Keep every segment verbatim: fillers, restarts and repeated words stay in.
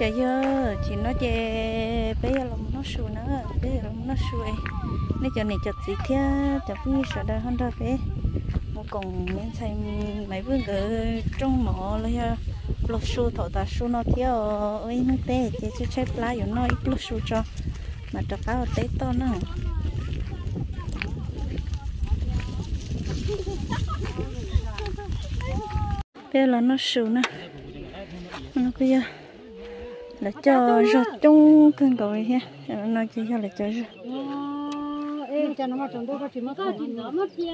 chạy giờ chỉ nó chạy bây giờ là nó sù nữa bây giờ là nó sù ấy nên giờ này chặt gì thế chặt cũng như sợ đời hơn đâu bé một còn nên xây mấy bữa ở trong mỏ là ha lột sù thọ ta sù nó theo ấy nó té chỉ cho chơi lá rồi nó ít lột sù cho mà chặt cá ở té to nữa bây là nó sù nữa nó bây giờ là cho rau chung cân gọi ha nó chỉ cho là cho rau em cho nó mà trồng đâu có chỉ mất thôi nó mất nhiều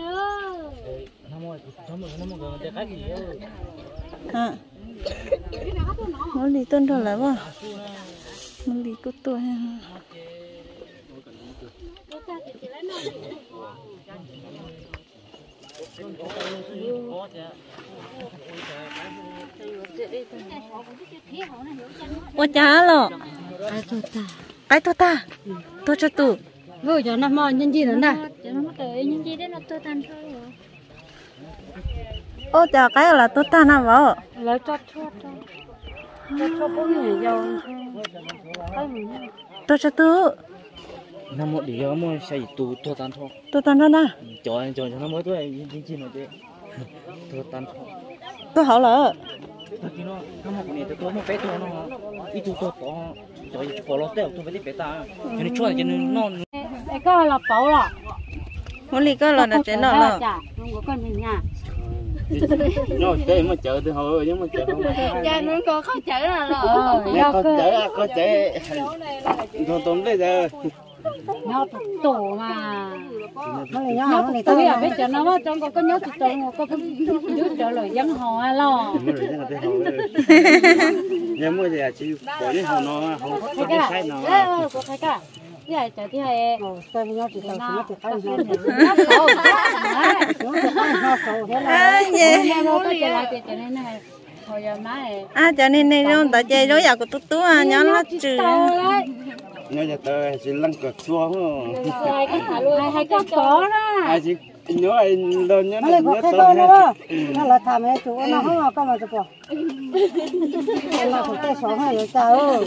à nó đi tên rồi là bao nó đi cút tuổi ha ô cha lo ai thôi ta ai thôi ta tôi cho tụ vừa cho nó mò nhân gì nữa nè cho nó mất tới nhân gì đấy nó tôi tan thôi ô cha cái là tôi ta nào vợ lấy cho cho cho cho cho bố người giàu tôi cho tụ nó một điều mà xây tụ tôi tan thôi tôi tan đó nè trời trời nó mới tôi gì gì nữa chứ tôi tan thôi tôi hỏi là tôi chỉ nó nó một cái này tôi một bé tôi nó ít tôi tôi to trời chỉ có lót teo tôi phải đi bé ta cho nên chua cho nên nó cái cái là bảo là muốn đi cái là nó chế nó là không có con gì nha nó chơi mà chờ thì hồi nhưng mà chờ không cha nó có khó chở là rồi có chở có chở tôi tốn bây giờ nó tổ mà nó này nhau này tôi biết biết cho nó mà trong có có nhớ thì tôi có có chút trở lại dân họ lo nhưng mà giờ chỉ bỏ đi họ nó không có cái sai nó có cái cả cái này thì hay tôi nhớ thì tôi nhớ thì phải nhớ à cho nên nên nó tại chơi đối giặc của tôi tôi à nhớ nó trừ nhớ giờ tôi chỉ lăn cờ xuống hai cái thả luôn hai cái chó đó ai chỉ nhớ anh lớn nhớ nhớ tôi nữa nó là thả mấy chú nó không có mà chụp nó phải tay sống hay sao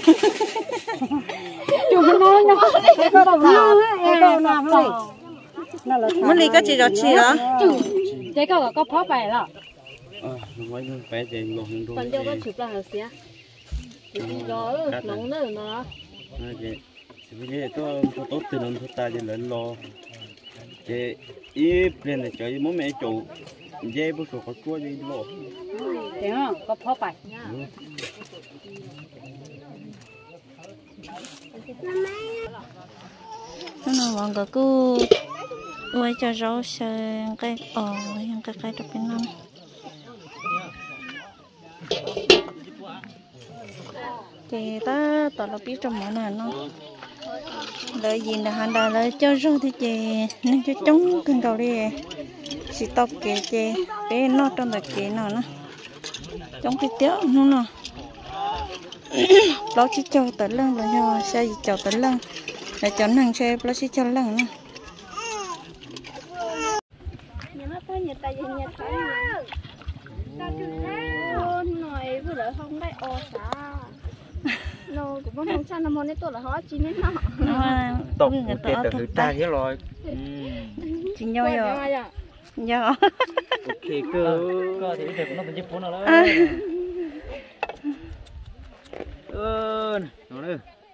chú nó nó cái đó là cái đó là nó là muốn đi cái gì đó chi đó cái có có pháo bài đó ờ nói như bé thì luôn luôn còn đâu có chụp là hả xía gió nóng nữa mà vậy vì tôi tốt từ lần tôi ta đi lên lo cái ý bên này chơi bố mẹ chủ dễ bố chủ có chua đi lo thế không có pháo bài nó nó vẫn có cứ quay cho rau sang cái ồ cái cái đó bên năm thì ta tao là biết trong món này nó lợi gì là hành đà lợi cho rau thì chị nên cho chống cân cầu đi chỉ tóc kì chị bé nó trong là kì nào nó chống cái téo nó nó đó chỉ cho tới lưng rồi cho xe gì cho tới lưng để cho năng xe nó chỉ cho lưng nữa nhà nó có nhà tài nhà tài nhà nói vừa đỡ khôngได้o xả nó cũng không sao nó muốn đấy tôi là họ chỉ nên nó tóc cái từ từ ta thế rồi chỉ nhau rồi nhau thì cứ có thì việc nóเป็นญี่ปุ่นแล้วเออnó nữa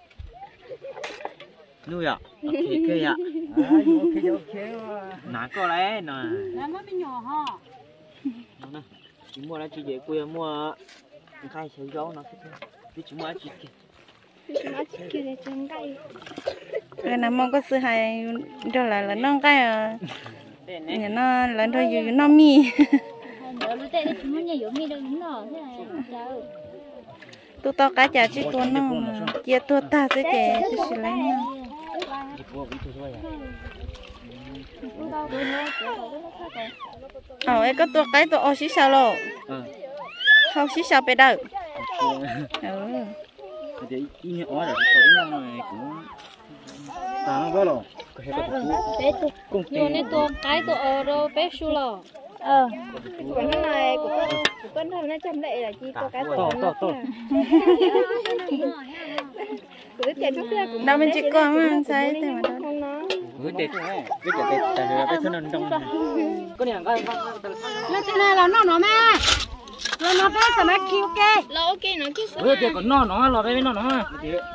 nuôi à ok ok à ok ok nãy có đấy nè nó mới nhỏ ha nè chỉ mua là chỉ về quê mua khai sợi gió nó cái chỉ mua chỉ nó chỉ kia để trồng cây cái nào mong có sự hay cho là là nó cái à nhà nó là thôi dù nó mi đỡ lúc tết chúng nó nhiều mi đâu đúng rồi thế này chào tôi to cá chả chỉ tôi nó kia tôi ta sẽ chè tôi sẽ lấy nó ờ ấy có tôi cái tôi ô xí sao lo không xí sao bé đâu ừ thì ý nghĩa ói là cái này cũng ta nó bao lâu bé tôi nhiều nên tôi cái tôi ở đâu bé su lo ờ còn cái này của con của con thằng nó chăm lệ là chi có cái tổ tổ tổ của cái chút kia của đâu mình chỉ có mà sai thế mà đâu không nó cứ để cái để tại vì cái thân nó trong cái này cái nó thế này là nó nó mẹ nó nó bé sao mẹ kêu kê lo ok nó kia ừ thì còn nó nó lo đây nó nó à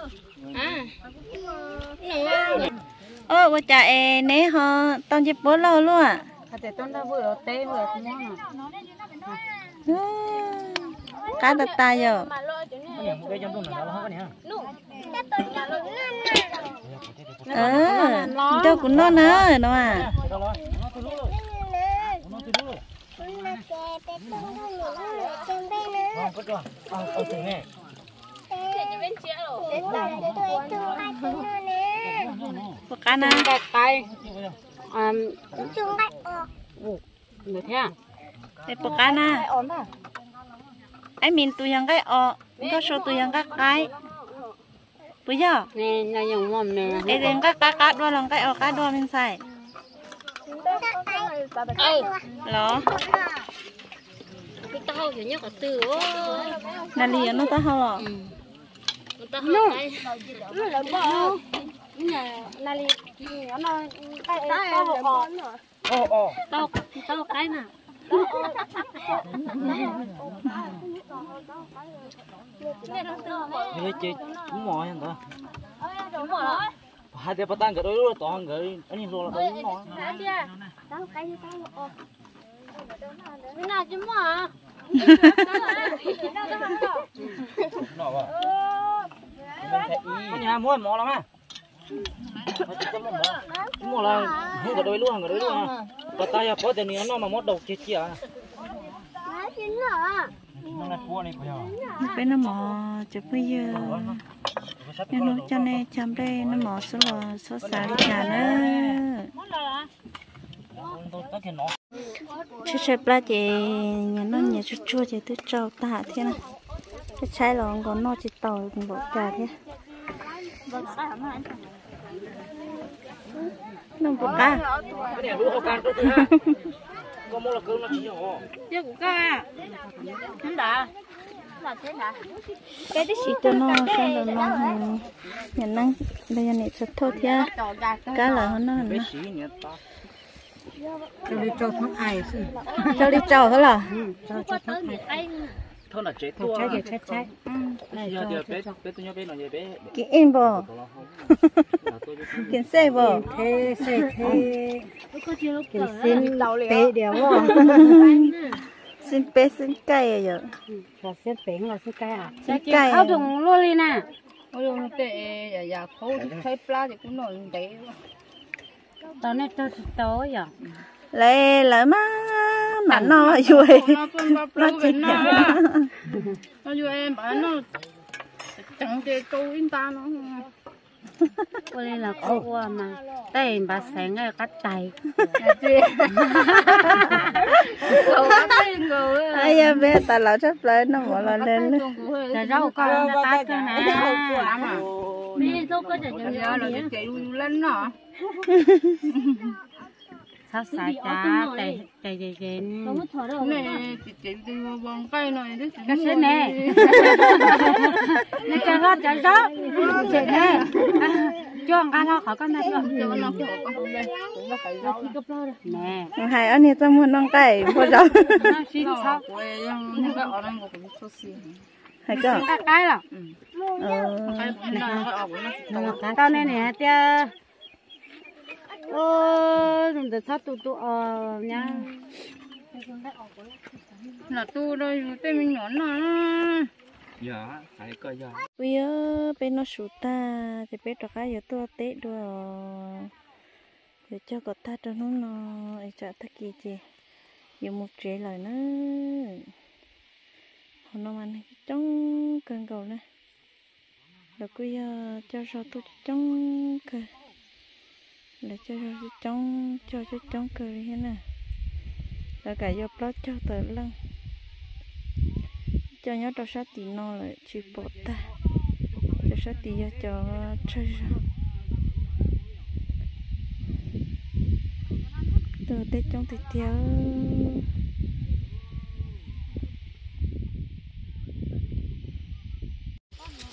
ơ bữa cha e nè họ tao chỉ bố lâu luôn à để tôi đã vừa té vừa cũng nó cá tạt ta giờ cái trong trong nó nó cái này ờ đâu cũng nó nữa nó à cá na cái cái à được thế à để bữa cá na ấy mình tụi yang cái ọ có số tụi yang cái cái bây giờ nè là dùng mồm nè ấy đến cái cá cá đua lòng cái ọ cá đua mình xài lỏ tao kiểu như có từ là liền nó ta hao lỏ tao hỏi nó là bao là li nó cái tao họ ô ô tao tao cái mà cái chị cũng mỏi anh ta hai đứa bắt tay cái đôi đôi toàn cái anh nhìn rồi là đôi nó tao cái tao cái nào chứ mà nó vào anh nhà mua mỏ lắm à mua là hết cái đôi luôn cái đôi luôn à bắt tay à có tiền nhiều nó mà mất đầu chết chị à nó là cua này bây giờ bên nó mò chụp bây giờ nhưng nó cho nên chăm đây nó mò số là số xả đi trả nữa chứ chơi pla chị nhà nó nhà chút chua chị tôi trâu tạ thế này cái trái là còn nó chỉ tàu cùng bộ trà thế nó bộ cá cái này lúa can tốt ha có mua là cơm nó chỉ nhỏ chứ cũng ca không đã cái đấy chỉ cho nó xong rồi nó nhà năng bây giờ này xuất thôi thế cá là nó bé xí nhỉ ta cho đi cho thằng ai chứ cho đi trâu thôi là cho cho thằng ai thôi là chết tua trái để trái trái này giờ giờ bé bé tôi nhớ bé nói giờ bé cái in bò cái xe bò thế thế thế cái xin bé đéo xin bé xin cây rồi là xin bé là xin cây à xin cây khâu thùng luôn đi nè ôi dồi tệ dạ dạ khâu thấy pla thì cũng nổi đấy tao này tao tao giờ lệ lỡ má mà nó vui nó chết nó vui em bảo nó chẳng chơi câu in ta nó ôi đây là cô mà đây bà sáng cái cắt tay ai ya bé ta lão chấp lại nó bỏ là lên là rau con nó tát cho nè bây giờ là chạy lên nó sao xài cha chạy chạy chạy chạy này chị chị đi bằng cây này đấy cái xe nè nè chạy rót chạy rót chạy nè cho ăn cá lo khỏi con này rồi cho nó cho con không đây cũng là phải rau nè hai anh ấy tao muốn nông cày bao giờ nó xin sao quê nhưng cái ở đây một cái số xì hay cơ cái cái là tao này nè tia ơ dùng để sao tụ tụ ờ nha là tu đây tên mình nhỏ nó dạ phải coi giờ bây giờ bên nó sụt ta thì bên đó cái giờ tôi tết đùa giờ cho có ta cho nó nó ấy cho ta kia chị giờ một chế lời nó hôm nay mình trong cơn cầu này rồi bây giờ cho cho tôi trong cơn để cho cho trong cho cho trong cười thế này rồi cả vô plot cho tới lưng cho nhớ cho sát tí nó lại chỉ bột ta cho sát tí cho chơi ra từ tết trong thì theo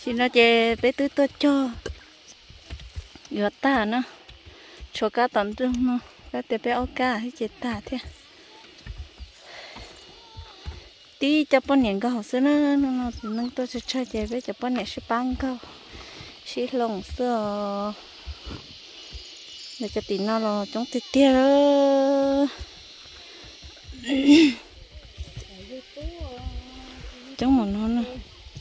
xin nó chè bé tứ tôi cho vừa ta nó cho cá tận trung nó cá tép bé ốc cá hay chè ta thế tí cho bọn nhện câu xưa nó nó nó nâng tôi cho chơi chè bé cho bọn nhện sẽ băng câu sẽ lồng xưa để cho tí nó là trong tít tia đó trong một nó nữa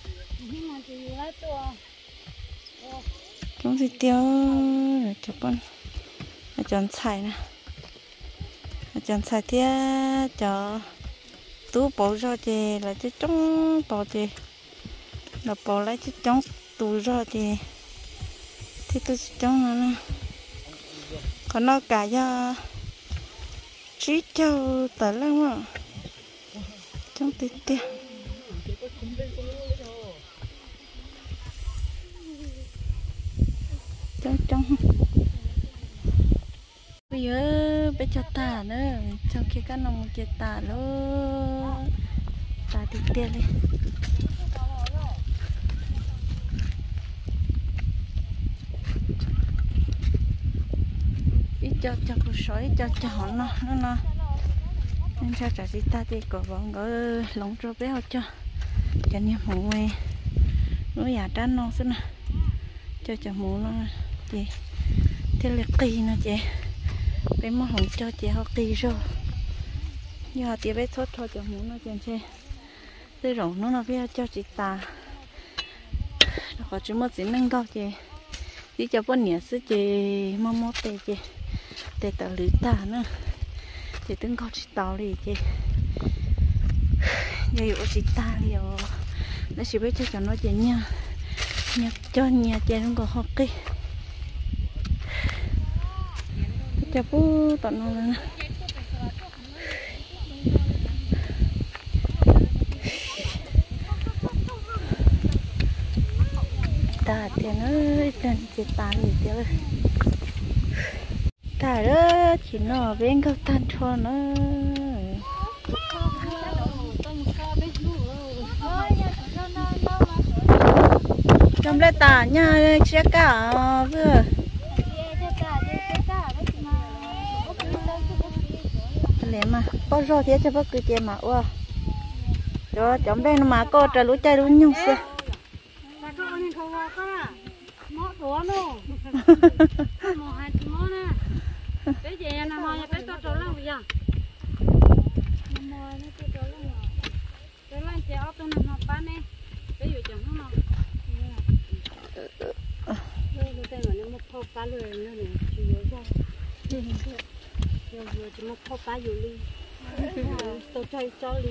trong tít tia rồi cho bọn nó chọn xài nè nó chọn xài tia cho tú bỏ ra thì là chứ trong bỏ thì là bỏ lại chứ trong tú ra thì thì tôi trong nó nè còn nó cả ra trí châu tới lắm mà trong tí tiền trong trong bây giờ bây cho ta nữa trong khi các nông chơi ta luôn ta tí tiền đi cho cho cô sói cho cho họ nó nó nó nên sao trả gì ta thì có bọn ở lồng trâu béo cho cho nhiều mũ này nó giả trán non xí nè cho cho mũ nó chị thế là kỳ nó chị cái món hồng cho chị họ kỳ rồi giờ chị bé sốt thôi cho mũ nó trên xe thế rồi nó nó bé cho chị ta họ chỉ mất gì nâng cao chị đi cho bọn nhẹ xí chị mò mò tê chị để tạo lưới ta nữa thì từng con chỉ tàu đi chị vậy ở chị ta liệu nó chỉ biết cho nó chị nha nha cho nhà chị nó còn học kì cho bố tận nó nè ta thì nó trên chị ta gì chứ ta đó chỉ nó bên câu tan cho nó trong đây ta nha xe cả vừa lấy mà bao giờ thế cho bác cứ chơi mà ua rồi trong đây mà có trả lũ chơi lũ nhung xe cái gì nè mà cái to trâu lăng bây giờ mà nó to trâu lăng cái lăng chế ốc tôi nằm học bán nè cái gì chẳng không nào đây là cái mà nó một thau cá lười nữa này chỉ nhớ ra rồi rồi chỉ một thau cá dồi ly tôi chơi cho ly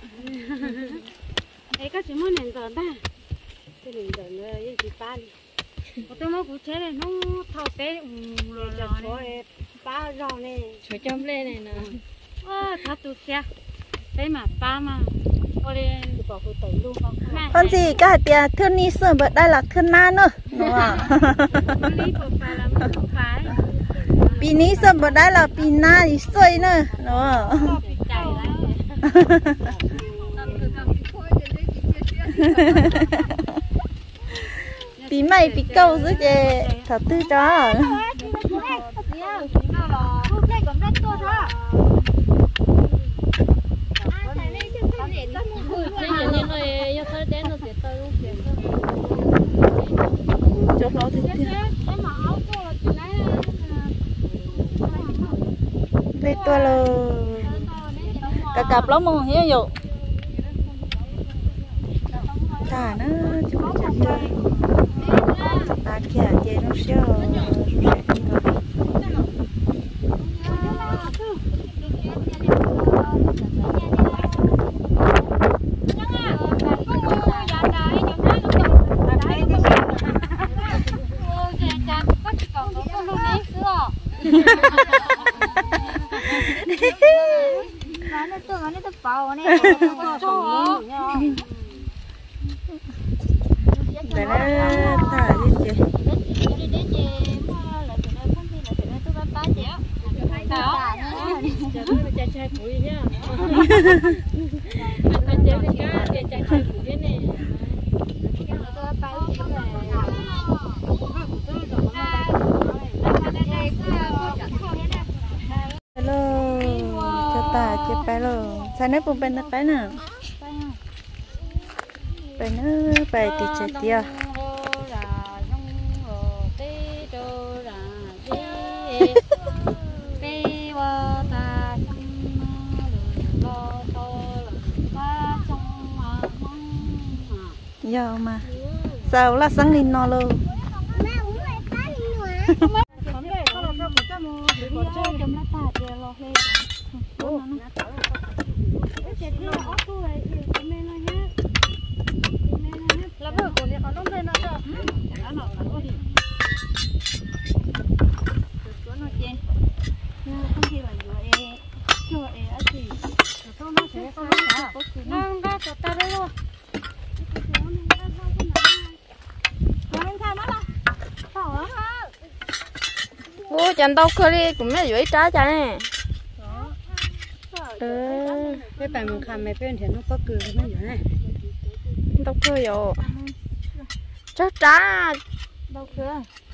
ấy các chị muốn nền giòn ta cái nền giòn này cái gì ba đi tôi mới cũng chế này nó thau té rồi rồi ba rau này cho chấm lên này nè à thật tụt xe đấy mà ba mà ôi bỏ phụ tẩy luôn không con gì cả tiền thương ni sườn bữa đây là thương na nữa đúng không pì ni sườn bữa đây là pì na thì xuôi nữa đúng không pì mày pì câu dưới chè thật tư đó chốt nó thì về tôi là cả cặp lắm mà hiểu dụ ta nó chụp chặt ra ta kia chơi nó xíu để nó thả đi chị trai phủi nhá anh chơi cái cá chơi trai phủi này bài rồi sao nó bùng bên nó cái nè bài nó bài thì chết tiệt giờ mà sao là sáng đi nó luôn ô chẳng đâu khơi đi cũng là dưới trái chả nè ừ cái bài mình khai mấy bên thì nó có cười nó vậy này đâu khơi rồi trái trái đâu cười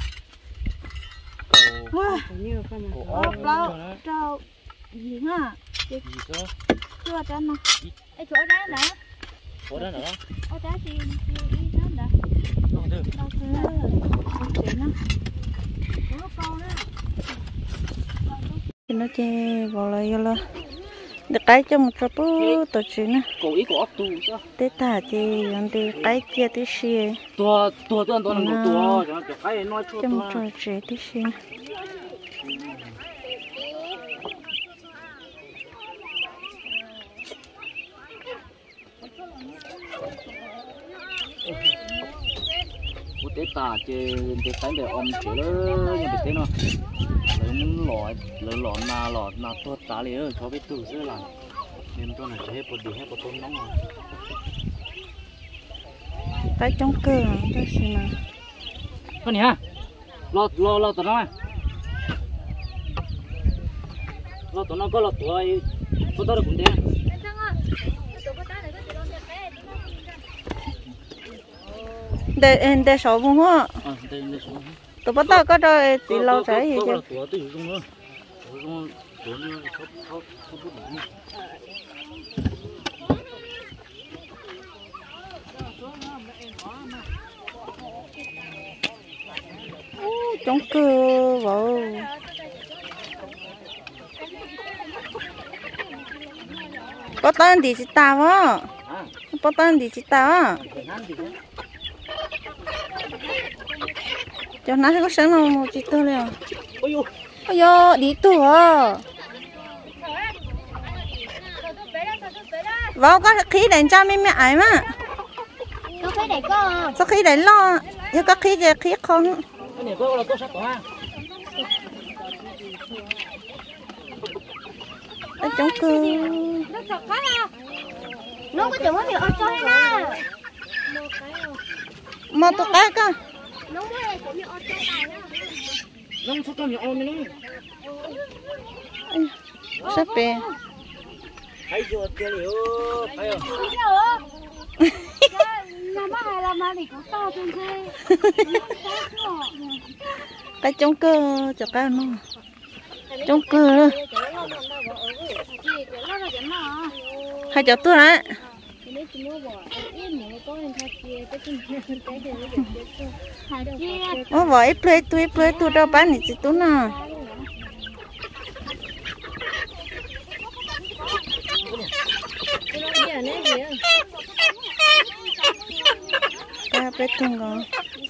wow nhiều con mà ô lâu trâu gì hả gì cơ chưa cho nó cái chỗ đấy nè có đó nữa ô trái gì đi đó nè đâu được đâu chưa chị nó nó chơi vào lại rồi được cái cho một số bữa tổ chức nè cổ ý cổ tu sao tết ta chơi ăn đi cái kia tí xì tua tua tua tua nó tua cho nó cái nói chua cho một tua trò chơi tí xì của tết ta chơi tết cái để om chơi lớn như thế nào lớn lọ lớn lọ na lọ na tua tá liền cho biết tu xưa là nên cho này chơi bột đi hết bột tôm nóng cái trong cửa đó xí mà con nhá lo lo lo tụi nó lo tụi nó có lo tụi có tao được cũng thế để để số vùng hoa à đây đây số tụi bắt đầu có rồi thì lâu trái gì chứ tụi tôi dùng nữa dùng tụi nó số số số bút nữa trong cửa vào có tên thì chỉ tao á có tên thì chỉ tao á cho nó có sáng nào một chỉ tôi liền ôi yo đi tu à vào có khí đèn cho mấy mẹ ấy mà có cái này có sao khí đèn lo nhưng có khí gì khí không cái này có là có sát quá ở trong cửa nó sọt cái à nó có chừng có việc ở chơi ha mà tụi cái cơ nó mới có việc ở chơi này nó số tôm nhỏ ôm nó sắp về hay chưa chơi liu hay không làm mà hay làm mà thì có to trên thế cái trong cửa cho cái nó trong cửa hay cho tôi đấy ô vậy play tôi play tôi đâu bán gì tôi nè cái play tung rồi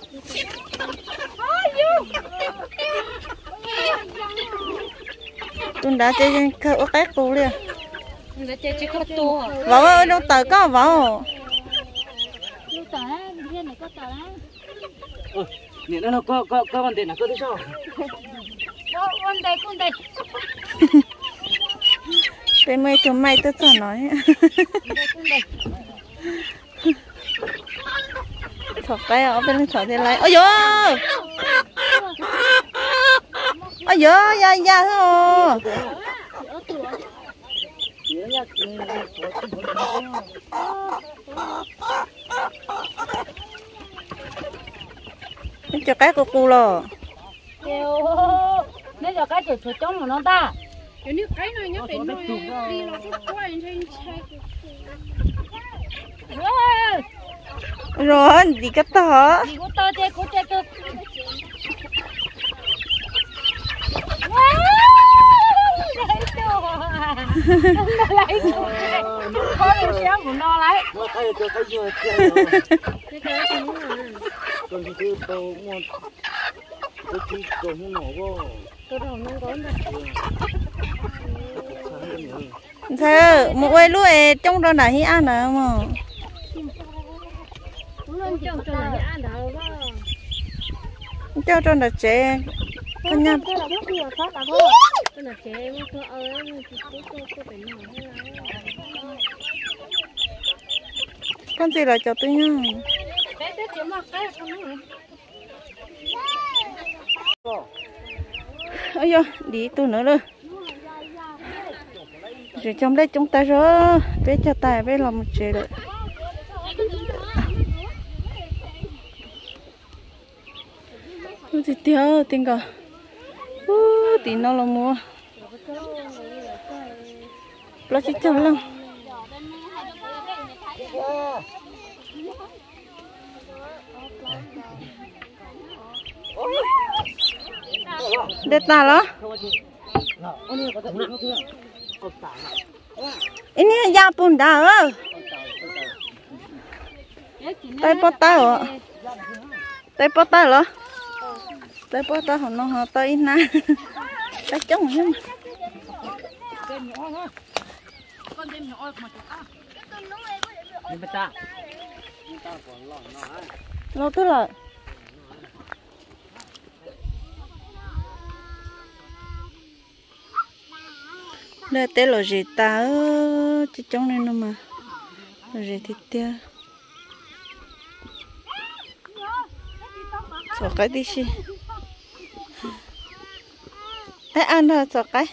tôi đã chơi trên khâu cái cũ liền để chơi chỉ có tua vào ơi đâu tới có vào lúc tới thiên này có tới ừ nhìn nó có có có vấn đề nào có thế sao đâu con đây con đây cái mấy chúng mày tôi cho nói thọ cái ở bên thọ thì lại ôi giời ôi giời ya ya thôi cho cái của cô lo nếu cho cái chuột chuột trống của nó ta cái nước cái này nhớ đến rồi đi nó cũng quay trên rồi đi cái tỏ đi có tơ chơi có chơi cơ lấy đồ có được xéo của nó lấy nó thấy cho thấy chưa chơi cái cái gì nữa còn cái thứ tàu ngon cái thứ tàu không nổ vô tôi đâu nó có sao một quay lúa trong đó là hi ăn nữa mà nó trồng trồng là ăn đâu cho trong đó trẻ con nhá cái là rất nhiều phát là thôi cái là trẻ mà tôi ơi thì tôi tôi tôi phải nổi hay là con gì là cho tôi nhá bé bé chỉ mặc cái không nữa ôi giời đi tôi nữa rồi rồi trong đây chúng ta rồi bé cho tài bé làm một chế được thì tiêu tiền cả tí nó là mua lo chỉ chồng lắm để ta đó ini ya pun dah tay bó tay hả tay bó tay hả tay bó tay hả nó hả tay na tay trống nhá lâu tới rồi đây té là gì ta chỉ trong này nữa mà là gì thịt tia cho cái đi xí ấy ăn thôi cho cái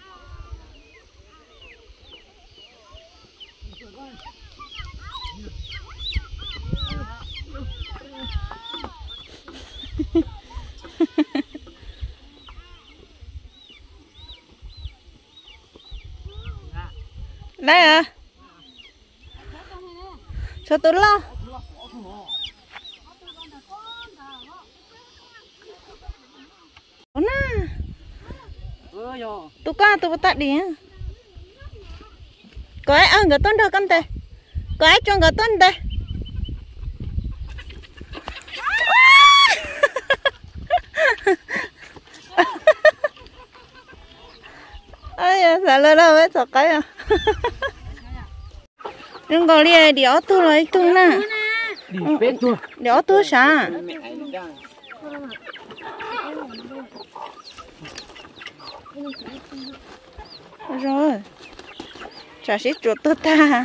đây à cho tôi lo nè tôi qua tôi bắt đi có ai ăn cái tuần đâu con tê có ai cho cái tuần đây ơi sao lơ đâu ấy sao cái à đừng có đi đi ở tu rồi tu nè đi ở tu sao rồi chả sĩ chuột tôi ta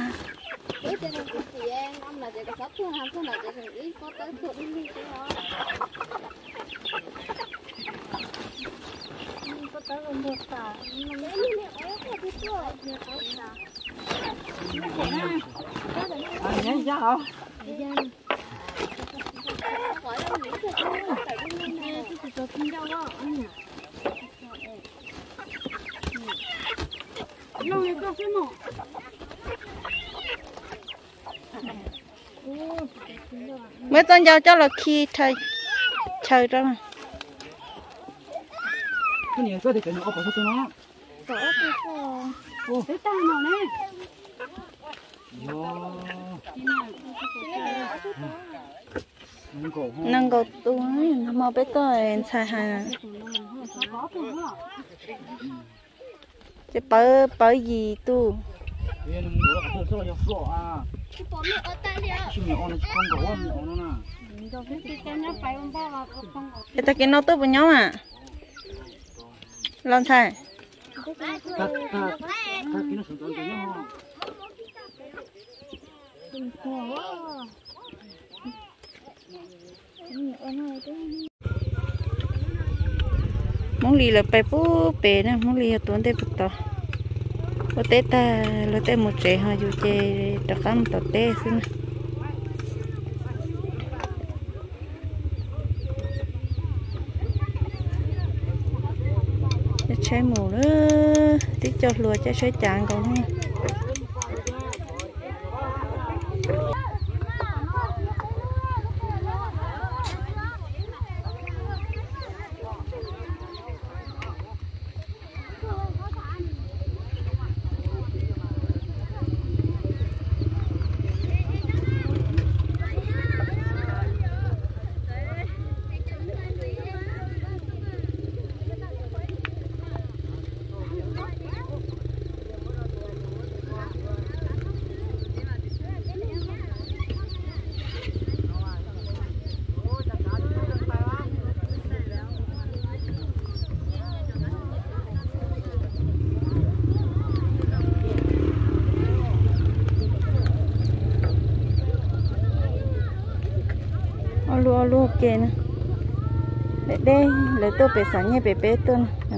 mấy con dao cho là khi thầy chơi đó mà cái này có thể cái nó ốp vào cho nó có cái cái tay nào nè nâng cầu tôi nó mau bé tôi xài hàng chỉ bởi bởi gì tu cái ta cái nó tốt với nhau à làm sao ta ta ta cái nó sụt tới cái nó mong lì là phải bố bể nè mong lì là tuấn tê bực tỏ có tê ta là tê một trẻ họ dù trẻ đặc ăn tỏ tê xin trái mù nữa tí cho lùa cho trái chàng còn không alo alo ok nè để đây lấy tôi bé sáng nhé bé bé tôi nè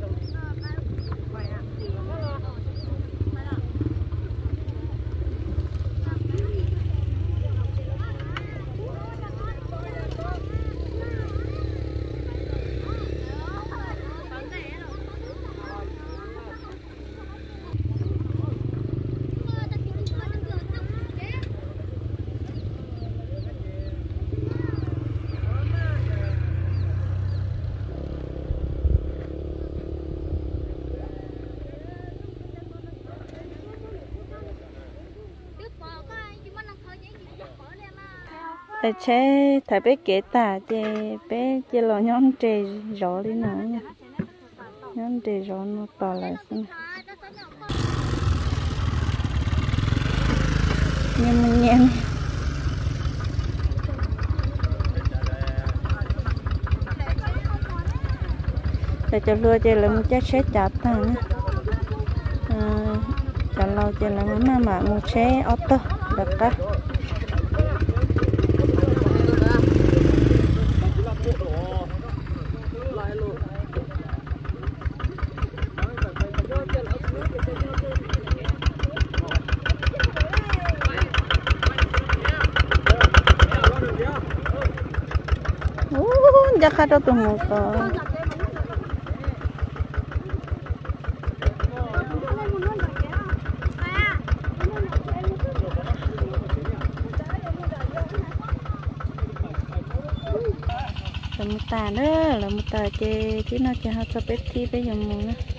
tại chế thầy bé kể tả chế bé chế lo nhón trề rõ đi nữa nha nhón trề rõ nó to lại xem nhưng mình nhẹ tại cho lừa chế là một chiếc xe chặt thằng cho lâu chế là mà mà một xe ô tô được cả uh jakarta tuh motor là một tà nữa là một tà chê chứ nó cho họ cho bé thi bây giờ mù nữa